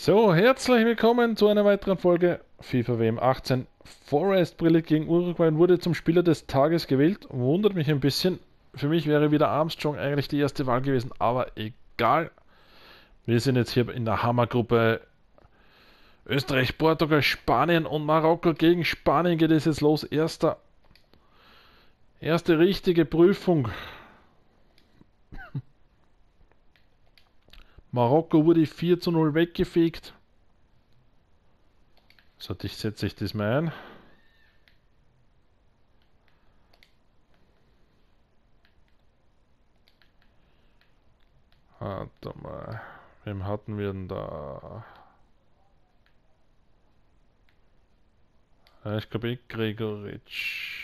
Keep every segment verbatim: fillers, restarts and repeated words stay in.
So, herzlich willkommen zu einer weiteren Folge FIFA W M achtzehn. Forest Brille gegen Uruguay wurde zum Spieler des Tages gewählt. Wundert mich ein bisschen. Für mich wäre wieder Armstrong eigentlich die erste Wahl gewesen, aber egal. Wir sind jetzt hier in der Hammergruppe. Österreich, Portugal, Spanien und Marokko. Gegen Spanien geht es jetzt los. Erster, erste richtige Prüfung. Marokko wurde vier zu null weggefegt. So, ich setze ich das mal ein. Warte mal. Wem hatten wir denn da? Ja, ich glaube eh Gregoritsch.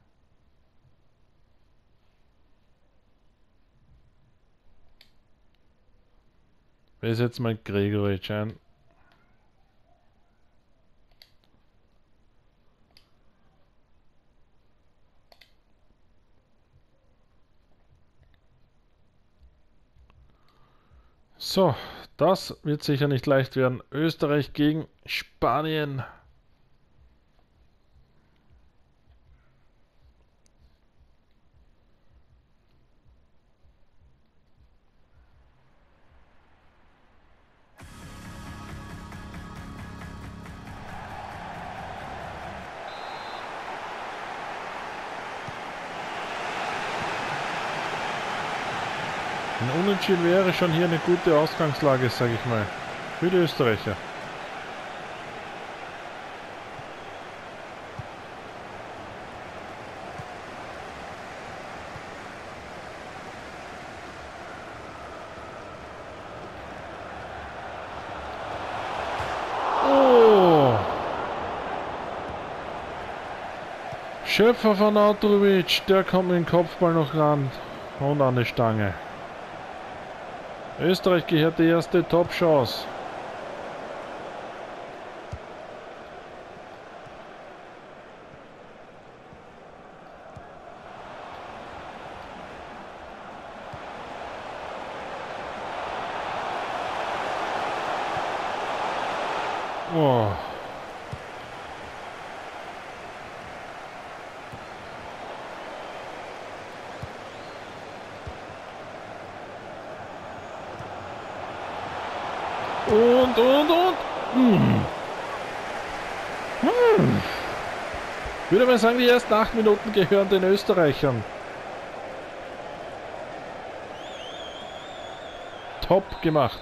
Wer ist jetzt mal Gregoritsch ein? So, das wird sicher nicht leicht werden. Österreich gegen Spanien. Ein Unentschieden wäre schon hier eine gute Ausgangslage, sage ich mal, für die Österreicher. Oh! Schöpfer von Autrovic, der kommt mit dem Kopfball noch ran und an die Stange. Österreich gehört die erste Top-Chance. Oh. Und, und, und. Hm. Hm. Ich würde mal sagen, die ersten acht Minuten gehören den Österreichern. Top gemacht.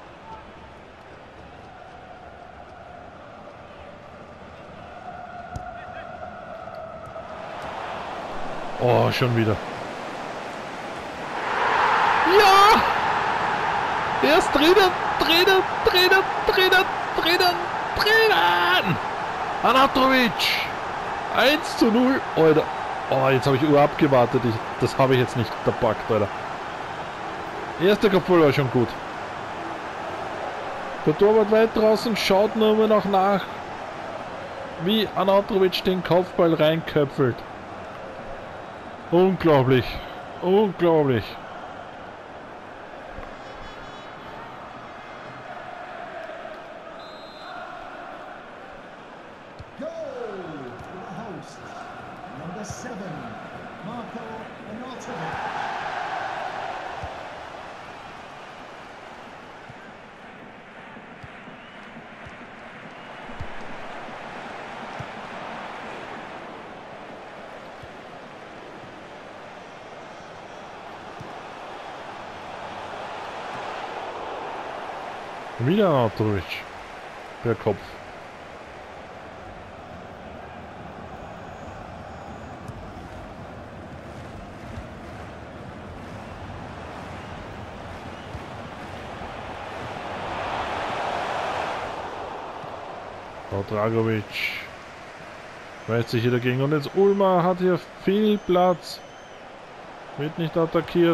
Oh, schon wieder. Ja! Er ist drinnen, drinnen, drinnen, drinnen, drinnen, drinnen! Anatovic! eins zu null, Alter. Oh, jetzt habe ich Uhr abgewartet. Ich, das habe ich jetzt nicht gepackt, Alter. Erster Kopfball war schon gut. Der Torwart weit draußen, schaut nur immer noch nach, wie Anatovic den Kopfball reinköpfelt. Unglaublich. Unglaublich. Wieder Anatovic. Per Kopf. Dragovic weist sich hier dagegen und jetzt Ulmer hat hier viel Platz, wird nicht attackiert.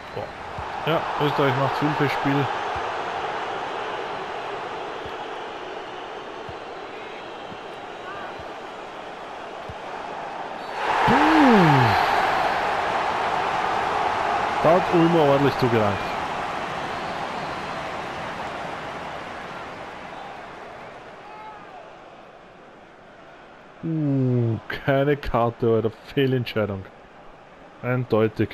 Oh. Ja, Österreich macht viel fürs Spiel. Da hat Ulmer ordentlich zugelangt. Uh, keine Karte oder Fehlentscheidung. Eindeutig.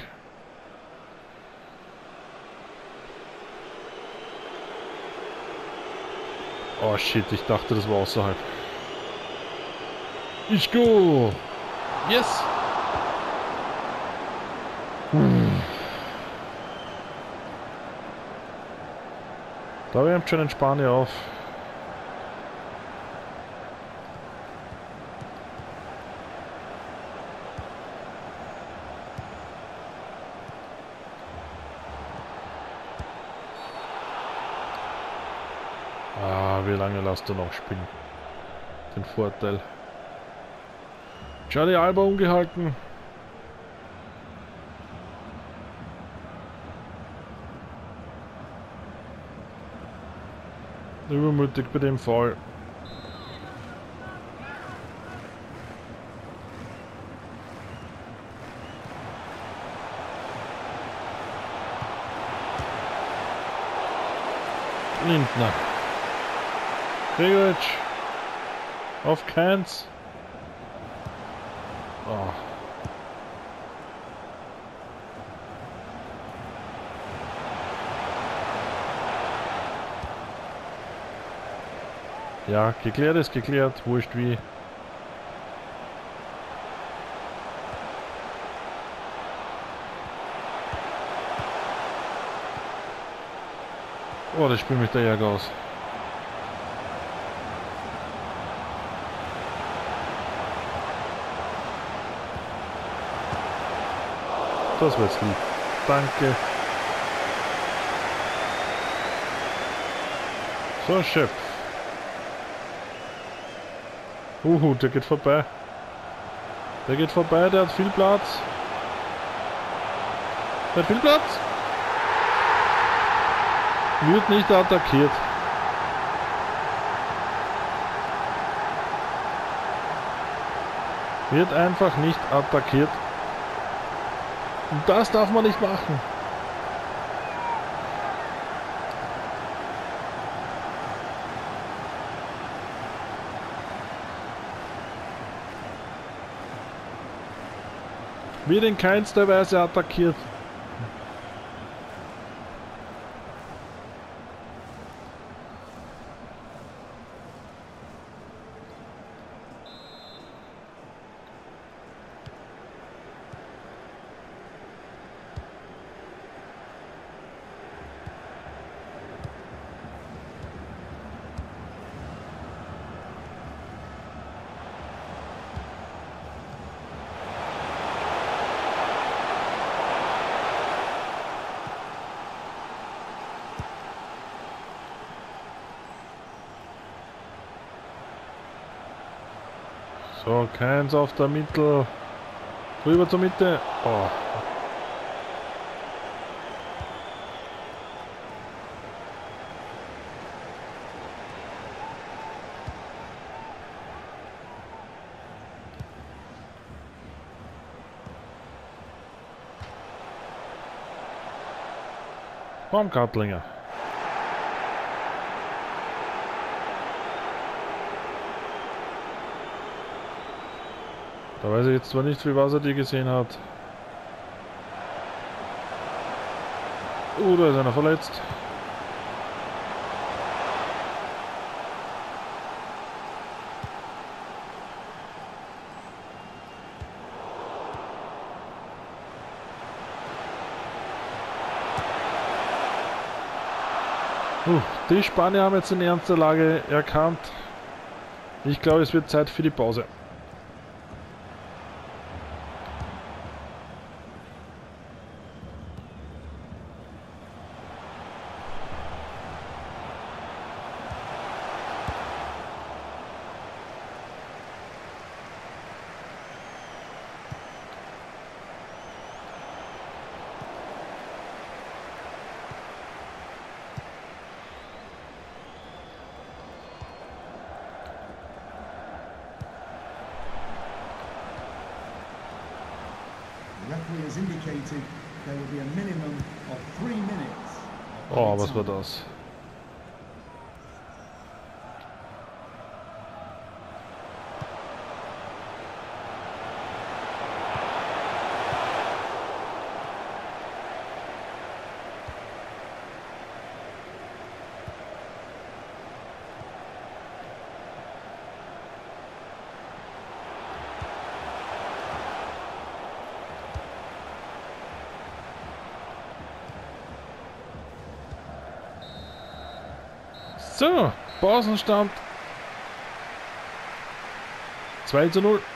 Oh shit, ich dachte, das war außerhalb. Ich go! Yes! Hm. Da wärmt schon ein Spanier auf. Ah, wie lange lasst du noch spielen? Den Vorteil. Jordi Alba umgehalten. Übermütig bei dem Fall. Lindner. Gregoritsch. Auf keins. Oh. Ja, geklärt ist geklärt, wurscht wie. Oh, das spielt mich der Jäger aus. Das wird's lieb. Danke. So, Chef. Uhu, der geht vorbei. Der geht vorbei, der hat viel Platz. Der hat viel Platz. Wird nicht attackiert. Wird einfach nicht attackiert. Und das darf man nicht machen. Wird in keinster Weise attackiert. So, keins auf der Mittel. Rüber zur Mitte. Oh. Baumgartlinger. Da weiß ich jetzt zwar nicht, wie was er die gesehen hat. Oh, da ist einer verletzt. Uh, die Spanier haben jetzt in ernster Lage erkannt. Ich glaube, es wird Zeit für die Pause. Oh, was war das? So, Pausenstand zwei zu null.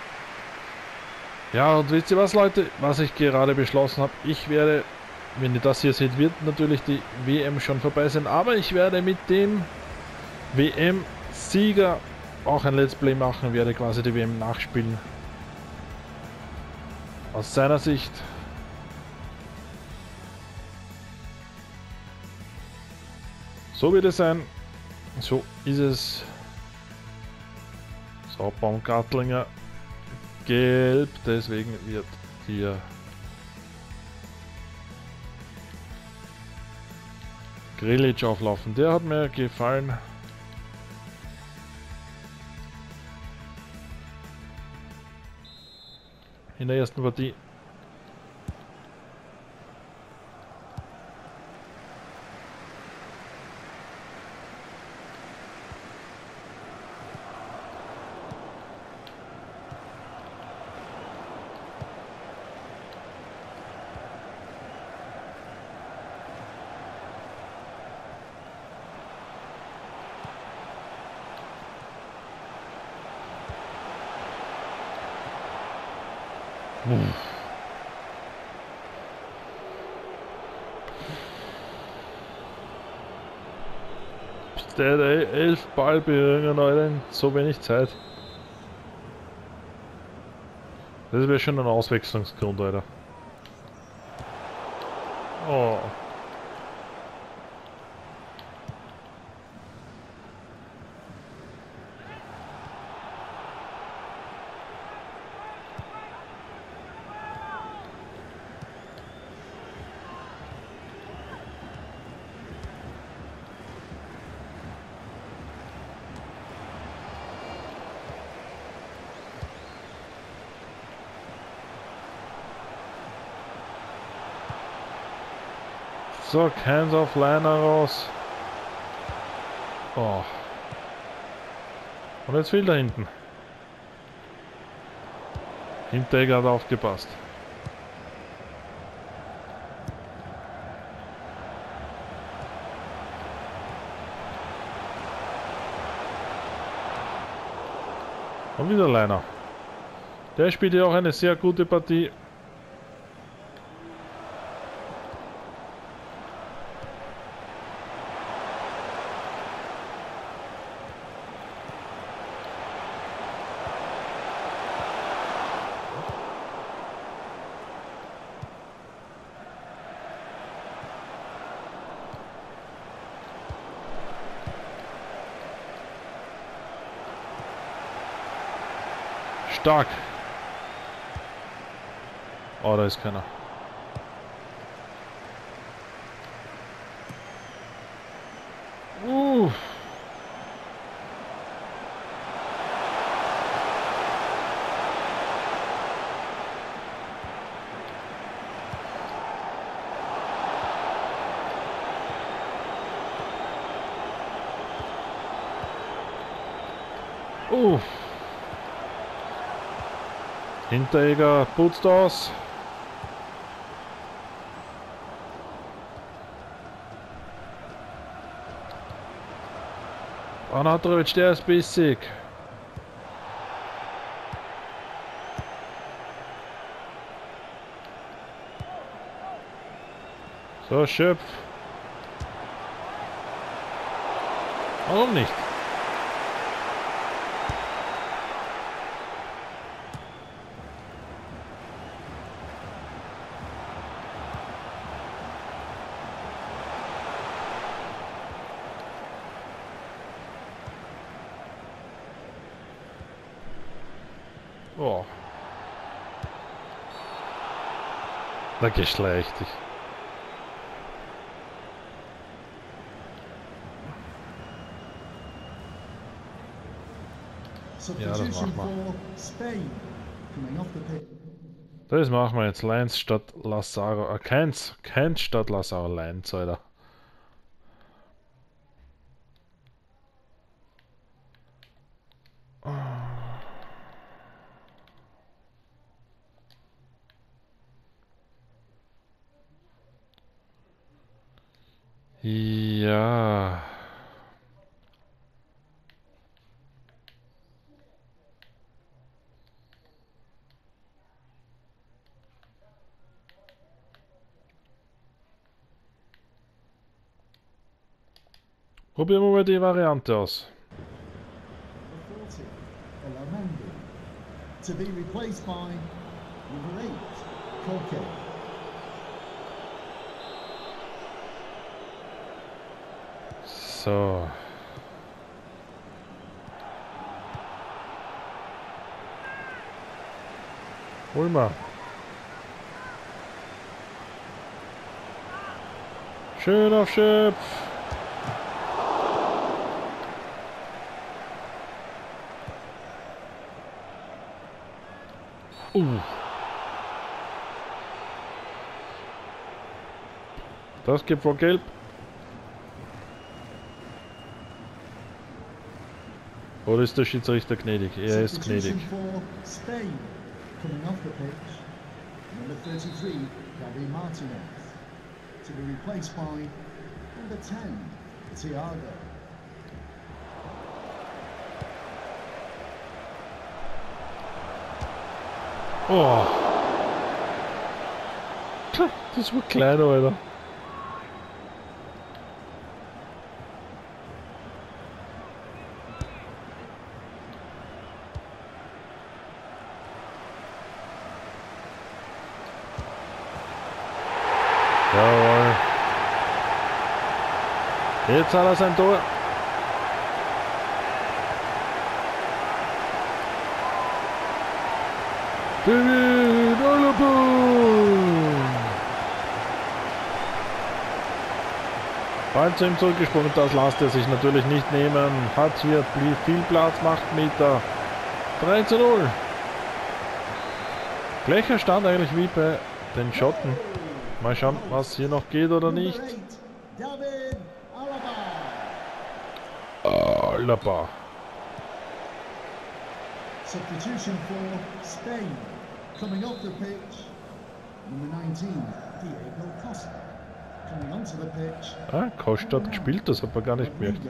Ja, und wisst ihr was, Leute, was ich gerade beschlossen habe? Ich werde, wenn ihr das hier seht, wird natürlich die W M schon vorbei sein, aber ich werde mit dem W M-Sieger auch ein Let's Play machen, werde quasi die W M nachspielen. Aus seiner Sicht. So wird es sein. So ist es. So, Baumgartlinger gelb, deswegen wird hier Grilic auflaufen. Der hat mir gefallen. In der ersten Partie. Der hat elf Ballberührungen, Alter, in so wenig Zeit. Das wäre schon ein Auswechslungsgrund, Alter. Oh. So, Hands of Liner raus. Oh. Und jetzt fehlt da hinten. Hinteregger hat aufgepasst. Und wieder Liner. Der spielt ja auch eine sehr gute Partie. Stark. Oh, da ist keiner. Uh. Uh. Hinteregger putzt aus. Anatrovic, der ist bissig. So, Schöpf. Warum nicht? Oh. Na, geschlecht dich. Ja, das machen wir. Das machen wir jetzt. Lions statt Lazaro. Äh, keins. Keins statt Lazaro. Lions, Alter. Ja. Probieren wir mal die Variante aus. To be replaced by number eight, Koke. So. Hol mal. Schön auf Schiff. Uh. Das gibt wohl Gelb. Oder ist der Schiedsrichter gnädig? Er ist gnädig. Oh. Das war klein, Alter. Jawohl. Jetzt hat er sein Tor. David Alaba. Ball zu ihm zurückgesprungen, das lässt er sich natürlich nicht nehmen. Hat hier viel Platz, macht Meter. drei zu null. Gleicher Stand eigentlich wie bei den Schotten. Mal schauen, was hier noch geht oder nicht. Alaba. Substitution for Spain. Coming off the pitch. Number nineteen, Diego Costa. Coming onto the pitch. Ah, Costa hat gespielt, das hat man gar nicht gemerkt.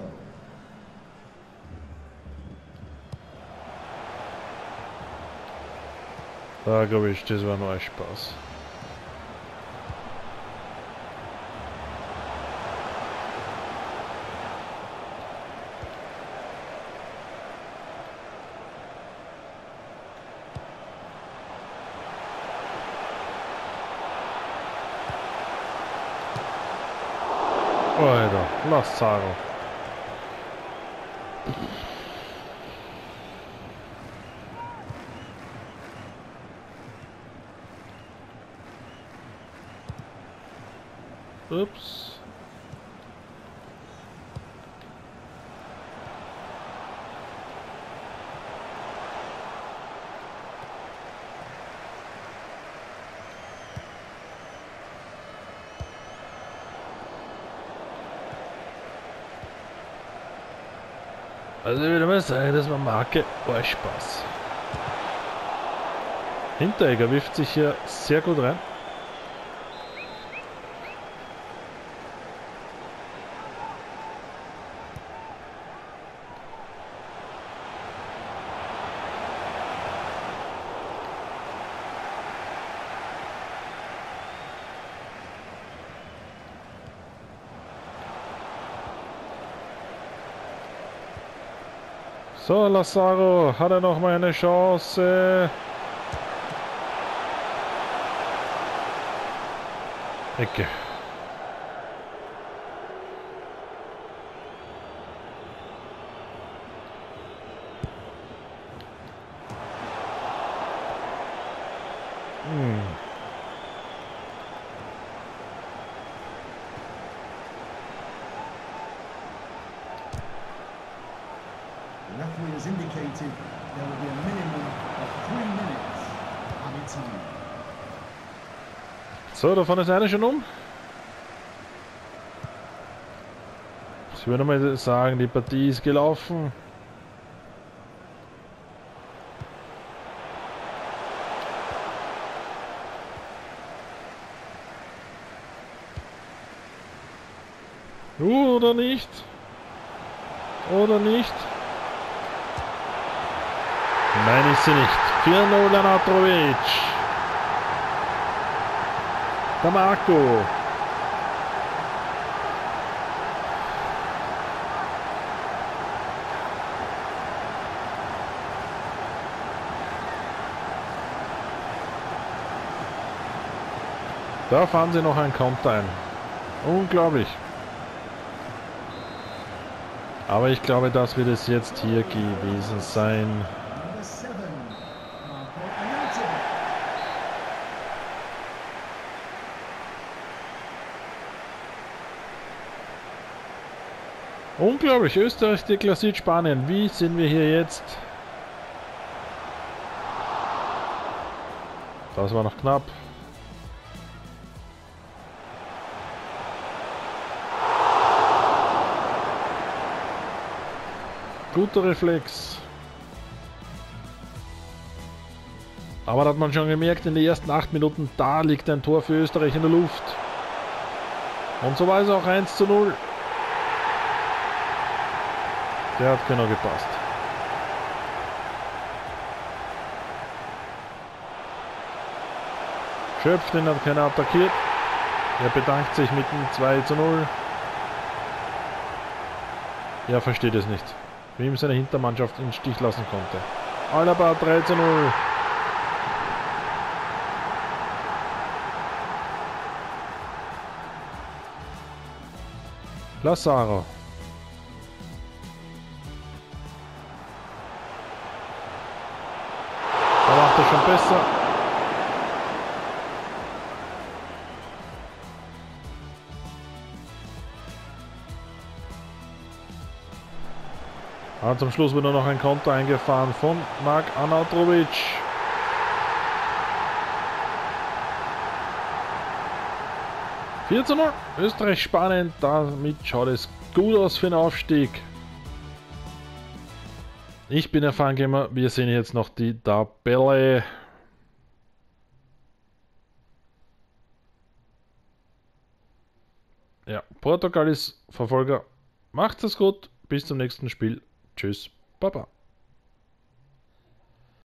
Da glaube ich, das war nur ein Spaß. Alter, Lazaro. Ups. Also ich würde mal sagen, das war Marke Spaß. Hinteregger wirft sich hier sehr gut rein. So, Lazaro, hat er noch mal eine Chance? Ecke. Hm. referee has indicated there will be a minimum of three minutes added time. So, da vorne ist einer schon um. Ich würde mal sagen, die Partie ist gelaufen. Uh, oder nicht? Oder nicht? Nein, ist sie nicht. vier null an Atrovic. Der Marco. Da fahren sie noch einen Konter ein. Unglaublich. Aber ich glaube, das wird es jetzt hier gewesen sein. Number seven, Marco Arnautovic. Unglaublich. Österreich deklassiert Spanien. Wie sind wir hier jetzt? Das war noch knapp. Guter Reflex. Aber da hat man schon gemerkt, in den ersten acht Minuten, da liegt ein Tor für Österreich in der Luft. Und so war es auch eins zu null. Der hat genau gepasst. Schöpf, den hat keiner attackiert. Er bedankt sich mit dem zwei zu null. Er versteht es nicht, wie ihm seine Hintermannschaft in den Stich lassen konnte. Alaba drei zu null. Lazaro. Da macht er schon besser. Aber zum Schluss wurde noch ein Konter eingefahren von Mark Arnautovic. vier zu null. Österreich, Spanien. Damit schaut es gut aus für den Aufstieg. Ich bin der Fangamer. Wir sehen jetzt noch die Tabelle. Ja, Portugal ist Verfolger. Macht es gut. Bis zum nächsten Spiel. Tschüss. Baba.